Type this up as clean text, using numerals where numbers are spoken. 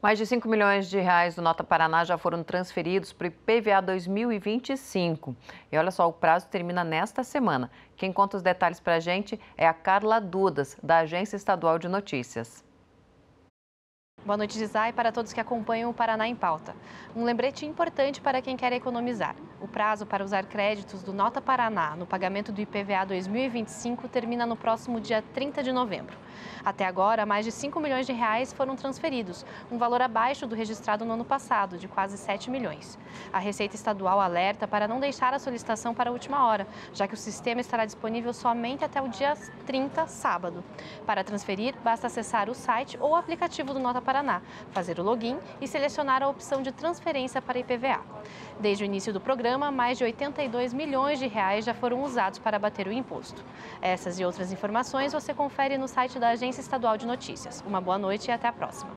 Mais de 5 milhões de reais do Nota Paraná já foram transferidos para o IPVA 2025. E olha só, o prazo termina nesta semana. Quem conta os detalhes para a gente é a Carla Dudas, da Agência Estadual de Notícias. Boa noite, Gisai, para todos que acompanham o Paraná em Pauta. Um lembrete importante para quem quer economizar. O prazo para usar créditos do Nota Paraná no pagamento do IPVA 2025 termina no próximo dia 30 de novembro. Até agora, mais de 5 milhões de reais foram transferidos, um valor abaixo do registrado no ano passado, de quase 7 milhões. A Receita Estadual alerta para não deixar a solicitação para a última hora, já que o sistema estará disponível somente até o dia 30, sábado. Para transferir, basta acessar o site ou o aplicativo do Nota Paraná, fazer o login e selecionar a opção de transferência para IPVA. Desde o início do programa, mais de 82 milhões de reais já foram usados para abater o imposto. Essas e outras informações você confere no site da Agência Estadual de Notícias. Uma boa noite e até a próxima.